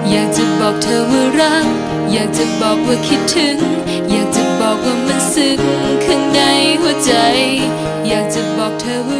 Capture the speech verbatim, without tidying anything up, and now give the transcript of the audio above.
อยากจะบอกเธอว่ารักอยากจะบอกว่าคิดถึงอยากจะบอกว่ามันซึ้งข้างในหัวใจอยากจะบอกเธอว่า